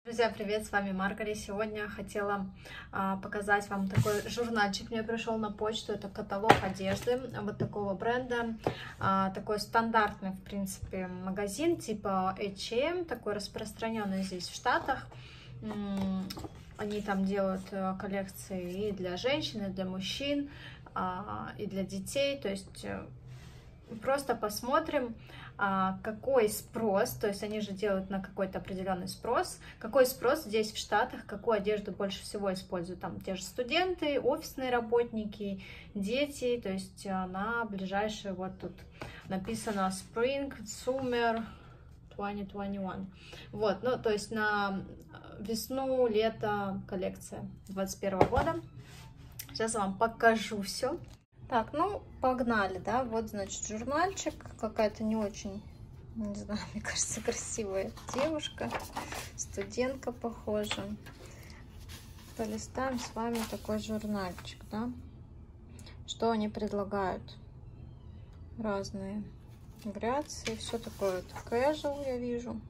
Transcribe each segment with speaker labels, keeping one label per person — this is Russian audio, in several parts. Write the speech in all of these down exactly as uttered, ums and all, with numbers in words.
Speaker 1: Друзья, привет, с вами Маргари. Сегодня хотела а, показать вам такой журнальчик. Мне пришел на почту, это каталог одежды вот такого бренда. А, такой стандартный, в принципе, магазин типа эйч и эм, такой распространенный здесь в Штатах. Они там делают коллекции и для женщин, и для мужчин, а, и для детей. То есть просто посмотрим, какой спрос, то есть они же делают на какой-то определенный спрос, какой спрос здесь в Штатах, какую одежду больше всего используют там те же студенты, офисные работники, дети, то есть на ближайшие, вот тут написано Spring, Summer две тысячи двадцать один, вот, ну, то есть на весну, лето коллекция двадцать первого года. Сейчас я вам покажу все. Так, ну, погнали, да, вот, значит, журнальчик, какая-то не очень, не знаю, мне кажется, красивая девушка, студентка, похожа. Полистаем с вами такой журнальчик, да, что они предлагают, разные вариации, все такое вот casual, я вижу,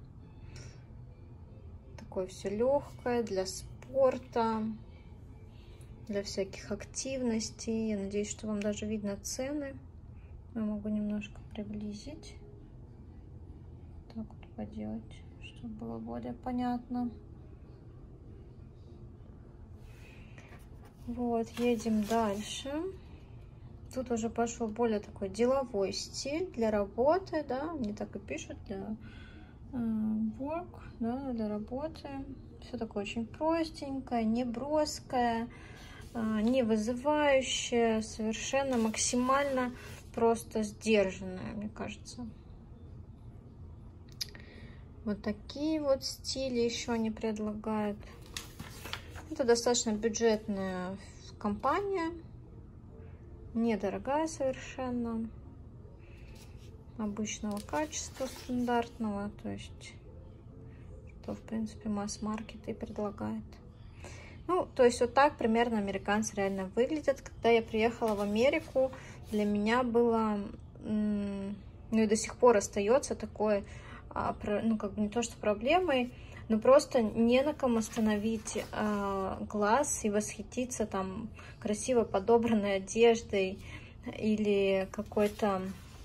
Speaker 1: такое все легкое, для спорта, для всяких активностей. Я надеюсь, что вам даже видно цены. Я могу немножко приблизить. Так вот поделать, чтобы было более понятно. Вот, едем дальше. Тут уже пошел более такой деловой стиль для работы, да, они так и пишут, для э, work, да, для работы. Все такое очень простенькое, не броское, не вызывающая, совершенно максимально просто сдержанная, мне кажется. Вот такие вот стили еще они предлагают. Это достаточно бюджетная компания, недорогая совершенно, обычного качества, стандартного, то есть что в принципе масс-маркет и предлагает. Ну, то есть вот так примерно американцы реально выглядят. Когда я приехала в Америку, для меня было, ну и до сих пор остается такое, ну как бы не то что проблемой, но просто не на ком остановить глаз и восхититься там красиво подобранной одеждой или какой-то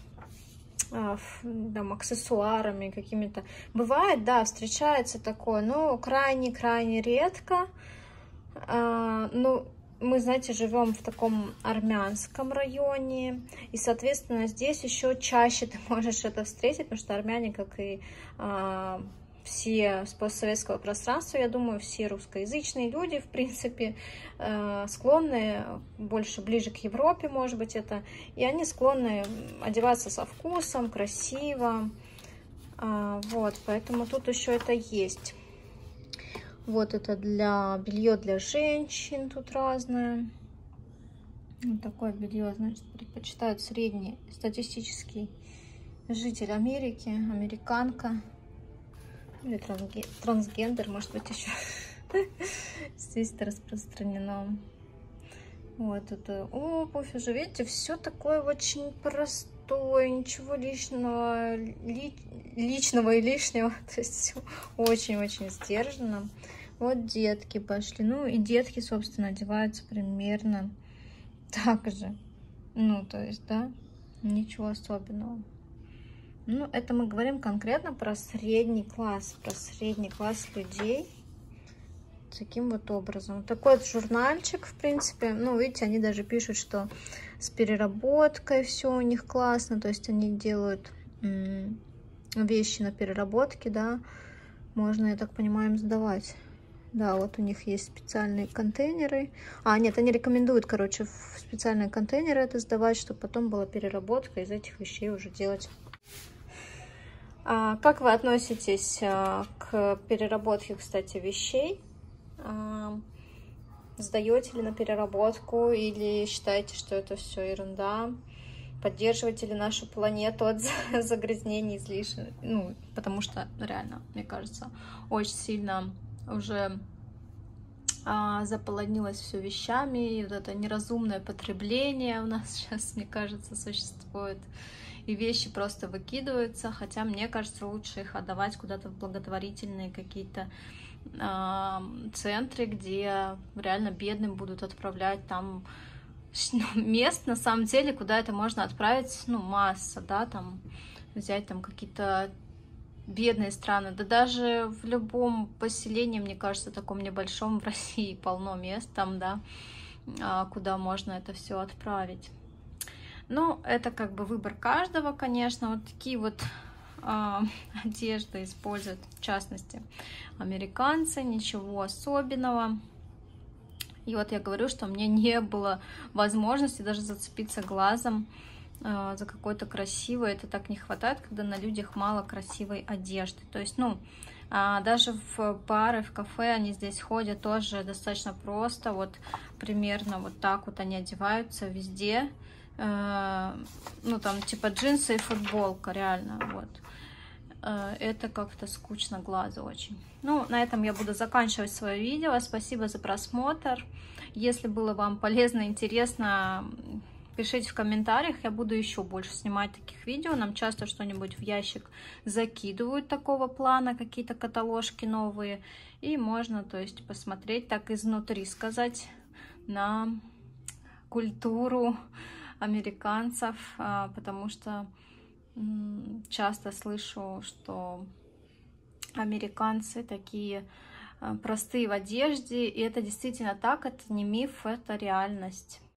Speaker 1: там аксессуарами какими-то. Бывает, да, встречается такое, но крайне-крайне редко. Uh, ну, мы, знаете, живем в таком армянском районе, и, соответственно, здесь еще чаще ты можешь это встретить, потому что армяне, как и uh, все с постсоветского пространства, я думаю, все русскоязычные люди, в принципе, uh, склонны больше, ближе к Европе, может быть, это, и они склонны одеваться со вкусом, красиво, uh, вот, поэтому тут еще это есть. Вот это для белье для женщин, тут разное. Вот такое белье, значит, предпочитают средний статистический житель Америки, американка или трансгендер, может быть, еще здесь это распространено. Вот это обувь, уже видите, все такое очень простое, ничего лишнего, ли, личного и лишнего, то есть все очень-очень сдержанно. Вот детки пошли, ну и детки, собственно, одеваются примерно так же, ну то есть, да, ничего особенного. Ну, это мы говорим конкретно про средний класс, про средний класс людей. Таким вот образом. Такой вот журнальчик, в принципе, ну, видите, они даже пишут, что с переработкой все у них классно, то есть они делают вещи на переработке, да, можно, я так понимаю, им сдавать. Да, вот у них есть специальные контейнеры. А, нет, они рекомендуют, короче, в специальные контейнеры это сдавать, чтобы потом была переработка, из этих вещей уже делать. А, как вы относитесь а, к переработке, кстати, вещей? А, сдаете ли на переработку или считаете, что это все ерунда? Поддерживаете ли нашу планету от загрязнений излишне? Ну, потому что реально, мне кажется, очень сильно уже а, заполонилось все вещами, и вот это неразумное потребление у нас сейчас, мне кажется, существует, и вещи просто выкидываются, хотя мне кажется, лучше их отдавать куда-то в благотворительные какие-то центре, где реально бедным будут отправлять. Там мест, на самом деле, куда это можно отправить, ну, масса, да, там взять там какие-то бедные страны, да даже в любом поселении, мне кажется, таком небольшом в России полно мест там, да, куда можно это все отправить. Ну, это как бы выбор каждого, конечно. Вот такие вот э, одежды используют, в частности, американцы, ничего особенного. И вот я говорю, что у меня не было возможности даже зацепиться глазом э, за какой-то красивой. Это так не хватает, когда на людях мало красивой одежды. То есть, ну, э, даже в бары, в кафе они здесь ходят тоже достаточно просто. Вот примерно вот так вот они одеваются везде. Э, ну, там, типа джинсы и футболка, реально, вот. Э, это как-то скучно глазу очень. Ну, на этом я буду заканчивать свое видео. Спасибо за просмотр. Если было вам полезно, интересно, пишите в комментариях. Я буду еще больше снимать таких видео. Нам часто что-нибудь в ящик закидывают такого плана, какие-то каталожки новые. И можно, то есть, посмотреть так изнутри, сказать, на культуру американцев, потому что часто слышу, что американцы такие простые в одежде, и это действительно так, это не миф, это реальность.